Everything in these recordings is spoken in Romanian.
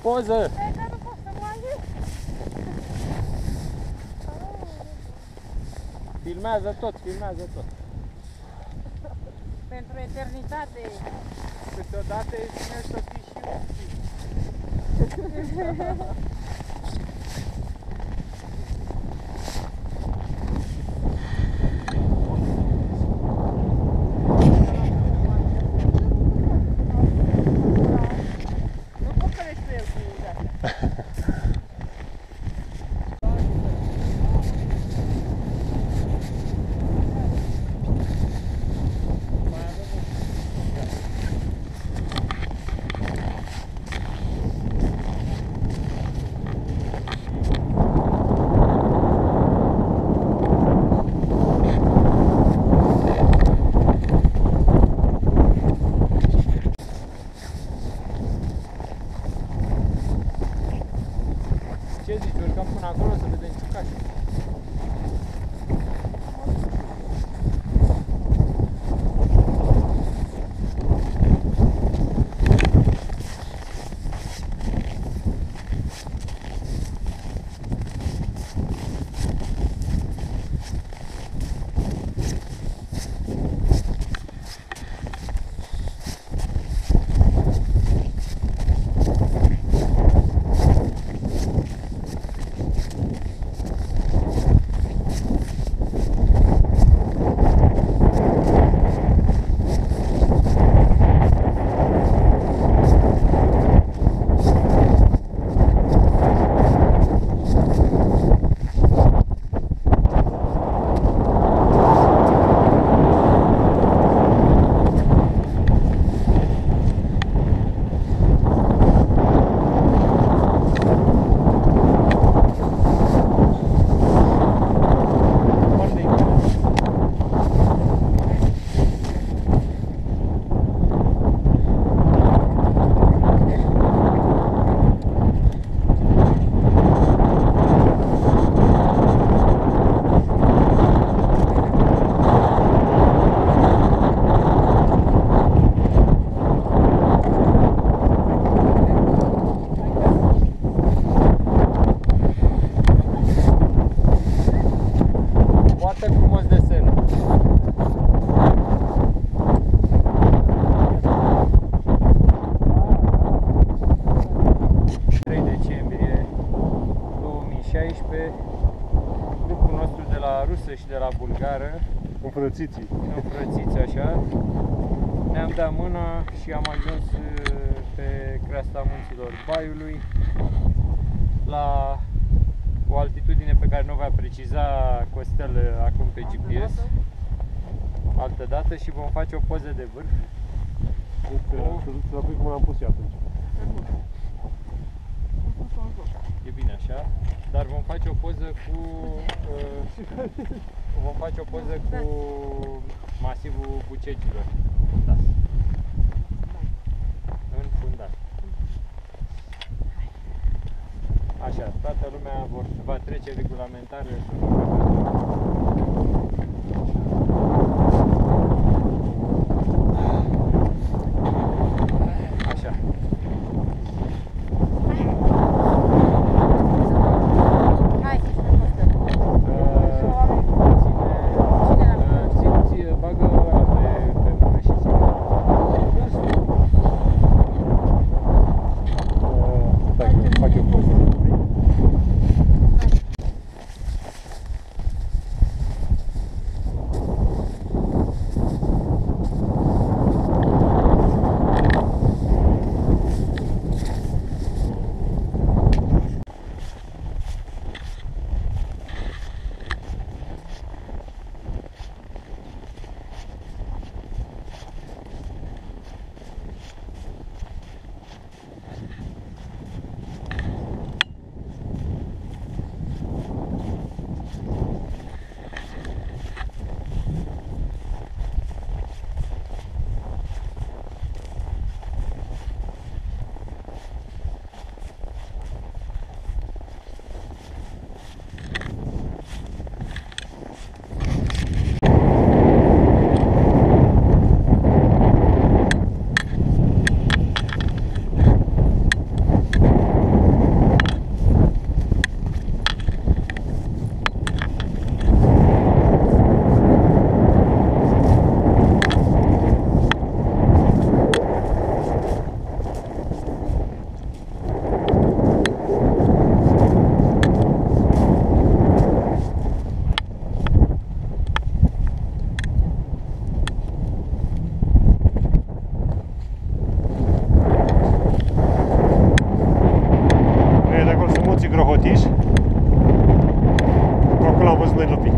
poză! Nu pot să mai ies. Filmează tot, filmează tot. Pentru eternitate. Câteodată e bine să fii și eu. Nu pot să le știu el cu de-astea. Ce zici, urcăm până acolo să vedem ciucaș? Foarte frumos desen. Decembrie 2016, grupul nostru de la rusă și de la bulgară, înfrățiți așa, ne-am dat mâna și am ajuns pe creasta munților Baiului, la o altitudine pe care nu va preciza Costel acum pe GPS, altă dată, și vom face o poză de vârf. Să la cum l-am pus eu atunci. E bine așa, dar vom face o poză cu masivul Bucegilor. În fundaș. Așa, toată lumea va trece regulamentarele. Așa. Hai, Ție bagă ăla pe mână și ține. Fac eu poză. merg lupii.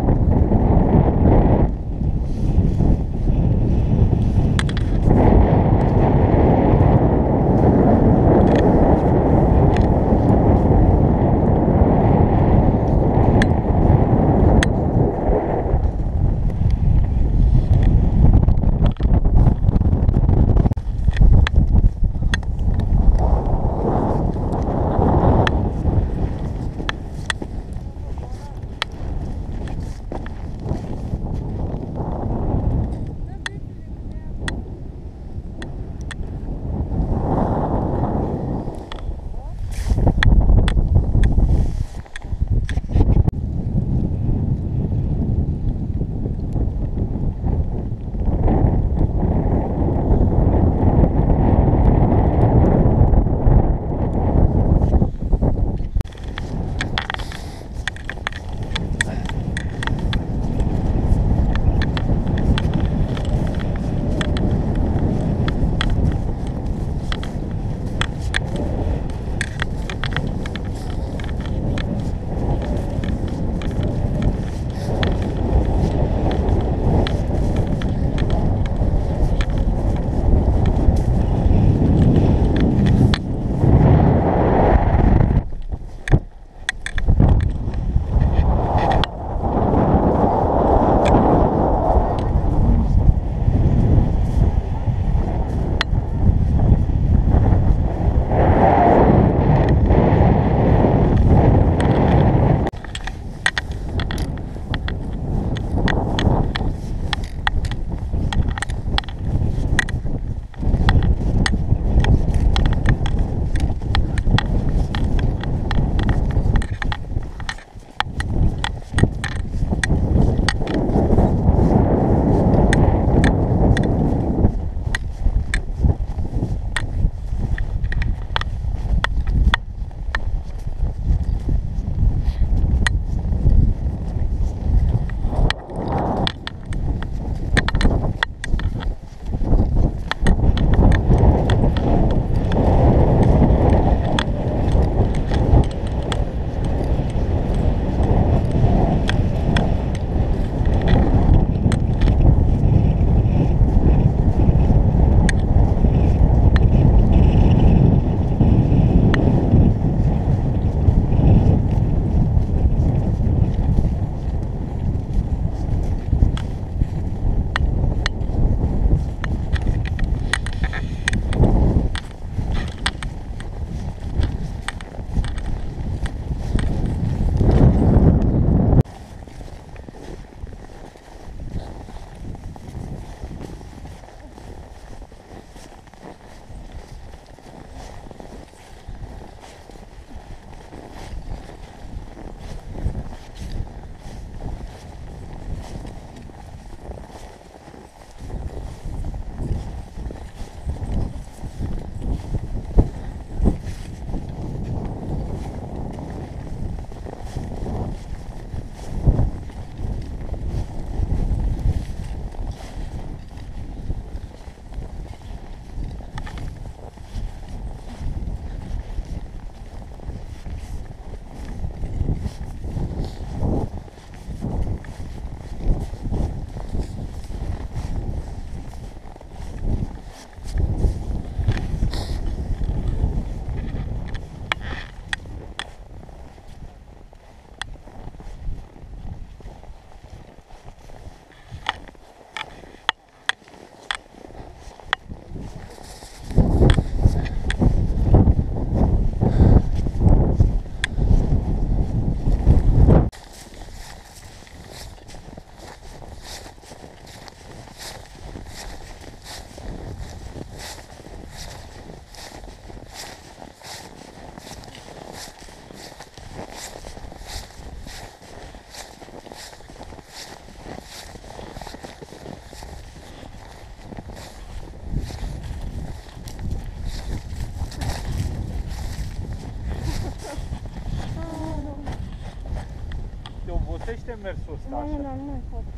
obosește mersul ăsta așa. Nu, nu mai pot.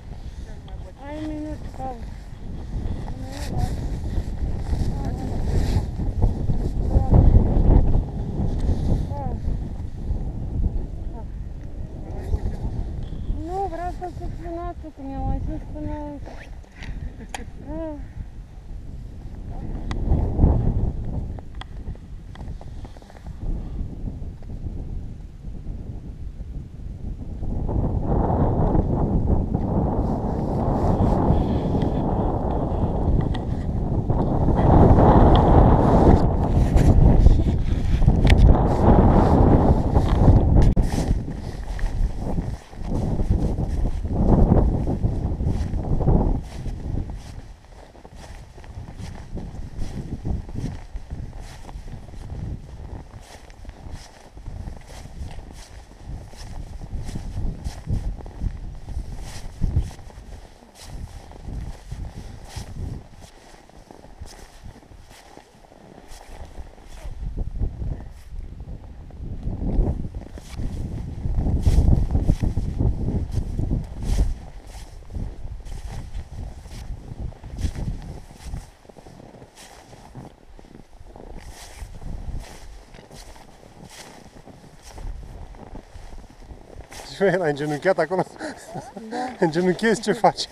Ai un minut, pauză. Nu, vreau fost explanatul când mi-au ajuns până... Și el a îngenunchiat acolo? Da. Îngenunchiezi, ce faci?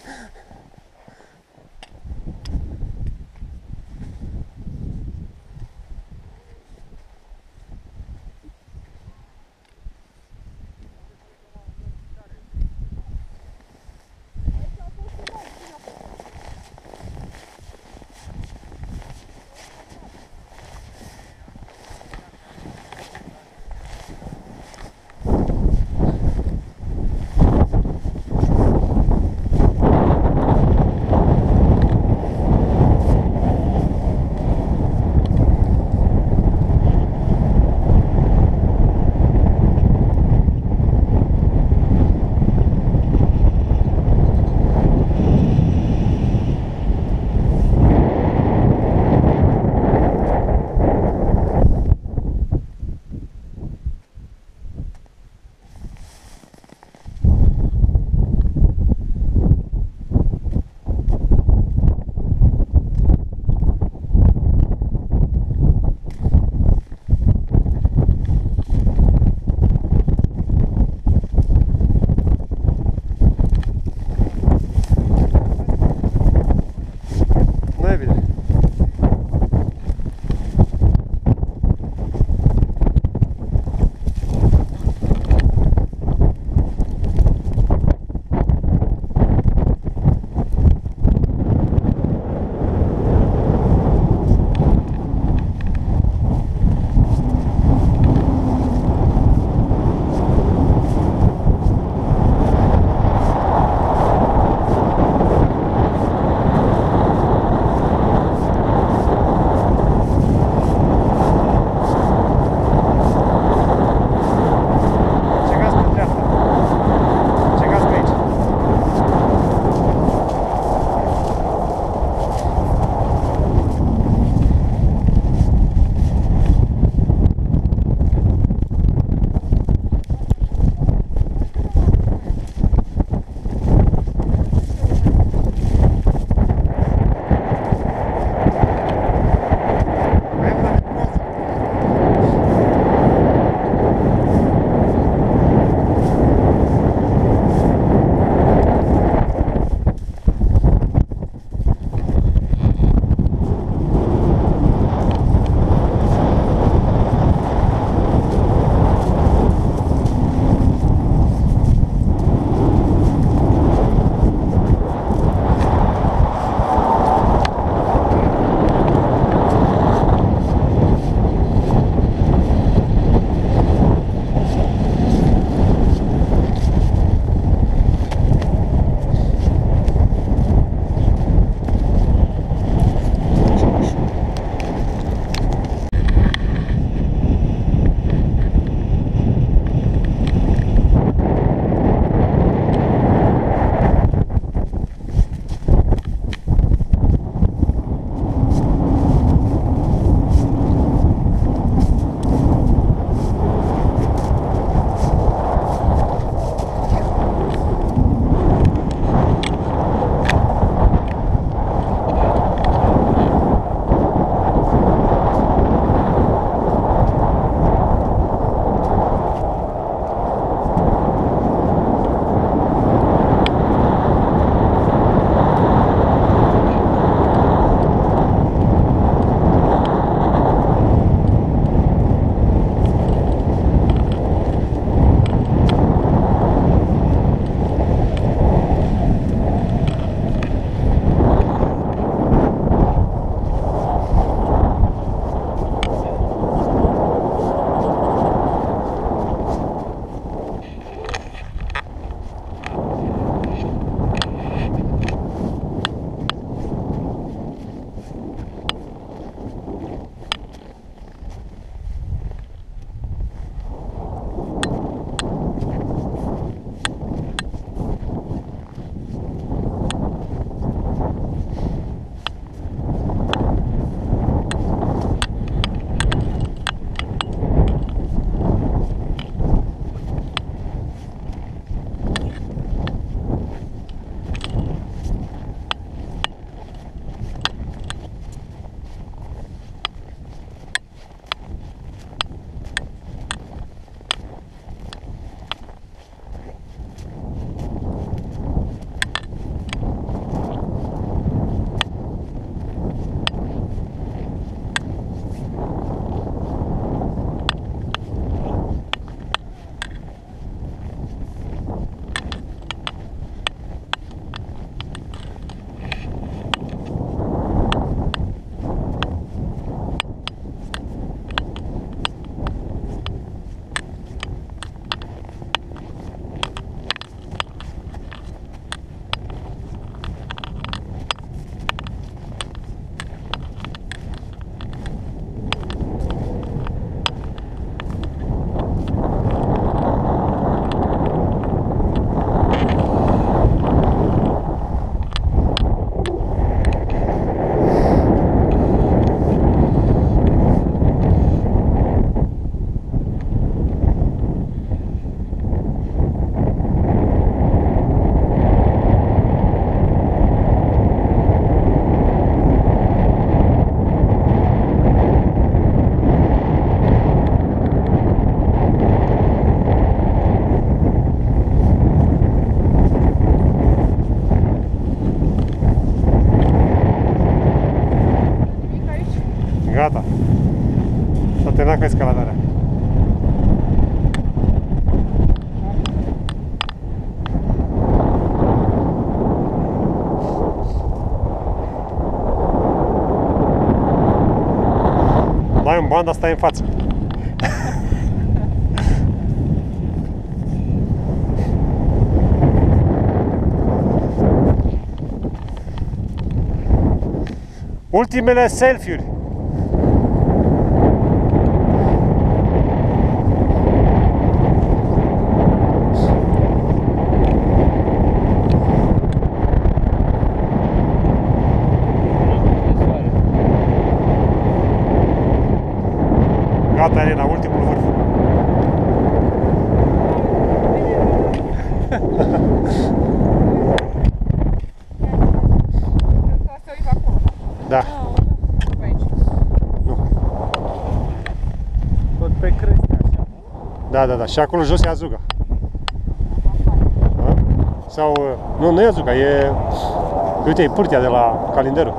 banda stai în față. Ultimele selfie-uri. Gata, Elena, ultimul vârf. Să uiți acolo. Da. Pe aici. Tot pe creste așa. Da, da, da. Și acolo jos e Azuga. Da? Sau... Nu, nu e Azuga, e... Uite, e pârtia de la Calinderu.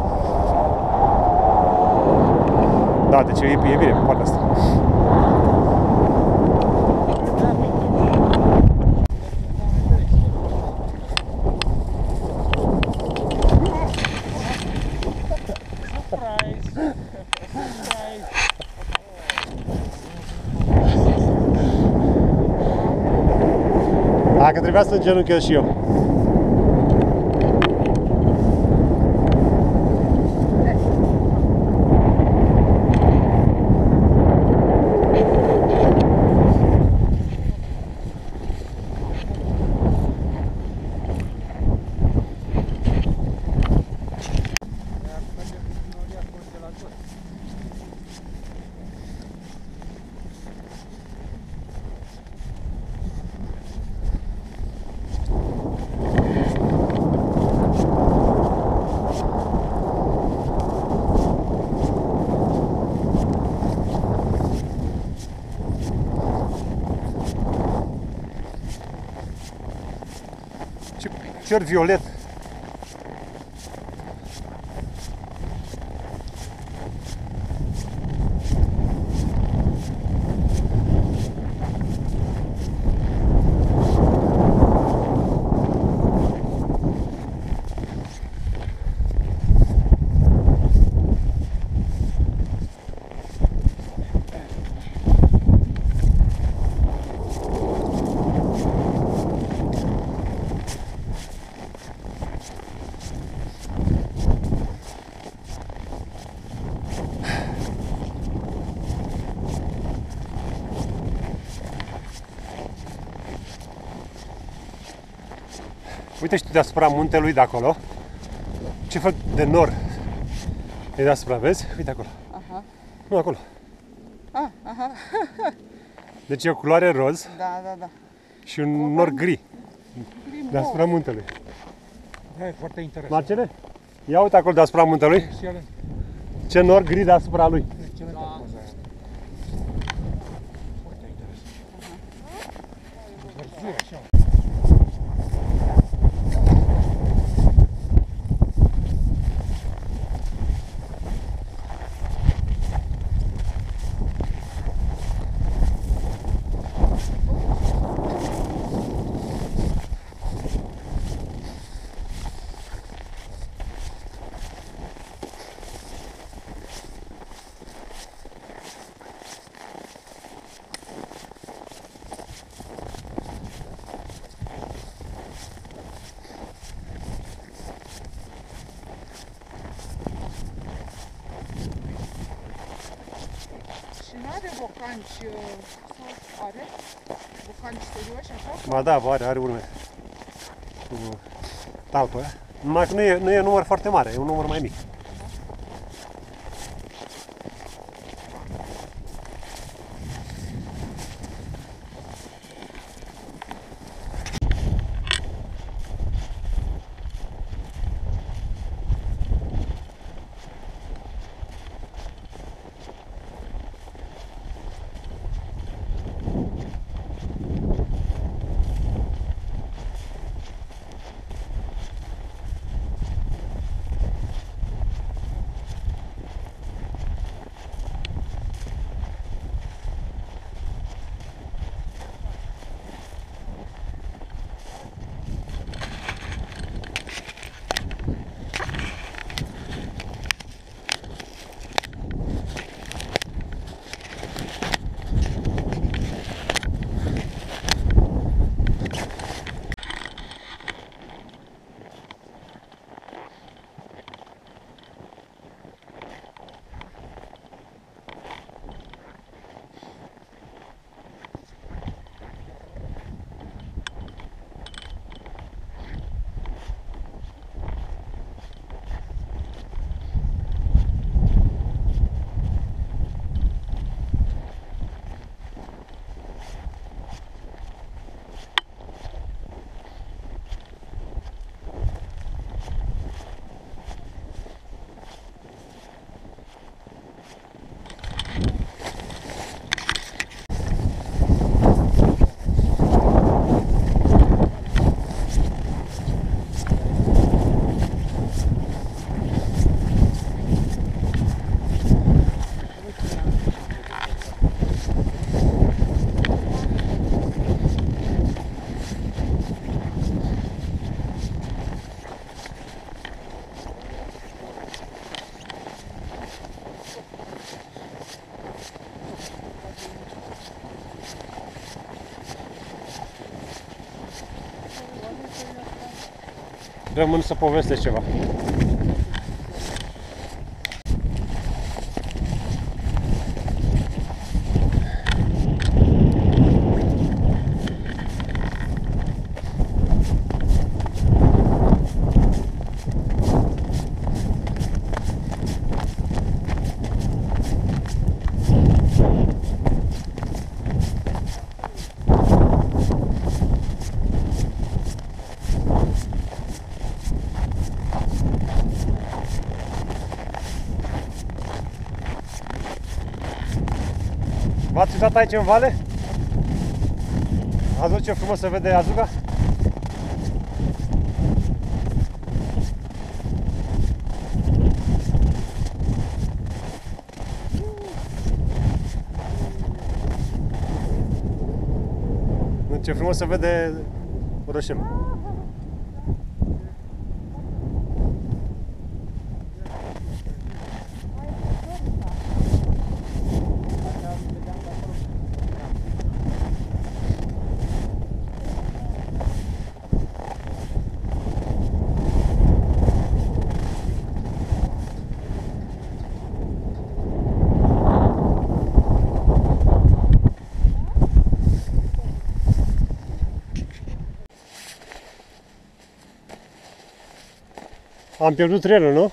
Da, deci e bine pe partea asta. Dacă trebuia să îngenunchez și eu. Ce cer violet. Uite și tu deasupra muntelui de acolo. Ce fel de nor e deasupra, vezi? Uite acolo. Aha. Nu, acolo. Aha. Deci e o culoare roz Da, da, da. și un nor gri deasupra muntelui. Da, e foarte interesant. Marcele? Ia uite acolo deasupra muntelui. Excelent. Ce nor gri deasupra lui. Excelent poza aia. Foarte interesant. Vărzire, așa. Și nu are bocanci, sau are? Bocanci serioși, așa? Ba da, are urme. Cu talpă. Numai că nu e un număr foarte mare, e un număr mai mic. rămân să povestesc ceva. V-ați uitat aici în vale? Ați văzut ce frumos se vede Azuga? Ce frumos se vede Orășem. Am pierdut trenul, nu? Mai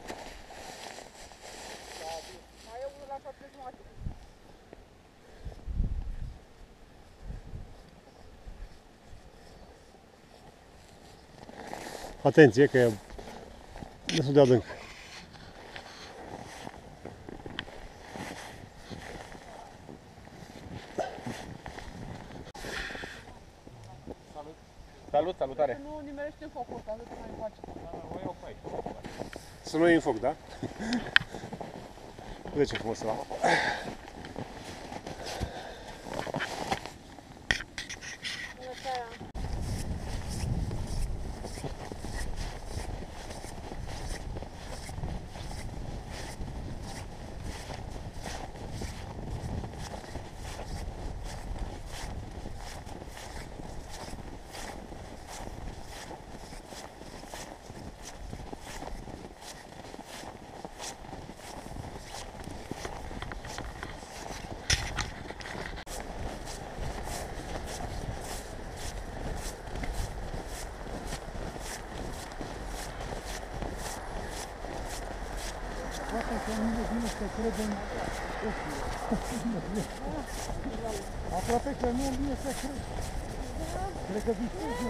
e unul la 7 jumate. Atenție că e destul de adânc. Salut, salutare! Să nu nimerește focul ăsta, atât mai face. Să nu iei în foc, da? Uite ce frumos la apă. Poate că nu vine să credem. Aproape că nu vine să cred. Cred că distrugem.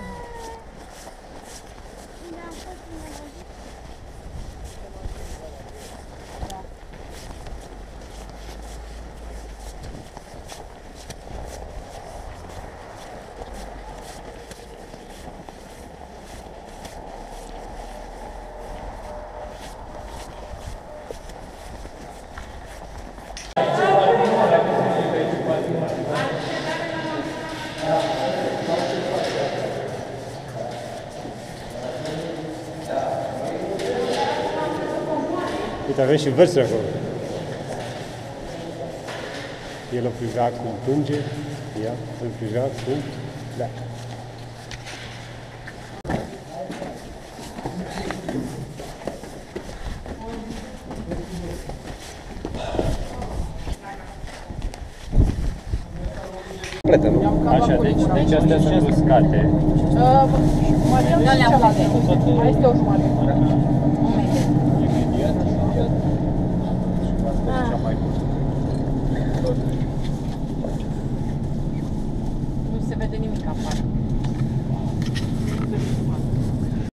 Uite, avem și versuri acolo. El o privea cum plânge, ea îl privea cum pleacă. Așa, deci astea sunt uscate. Mai este o jumătate.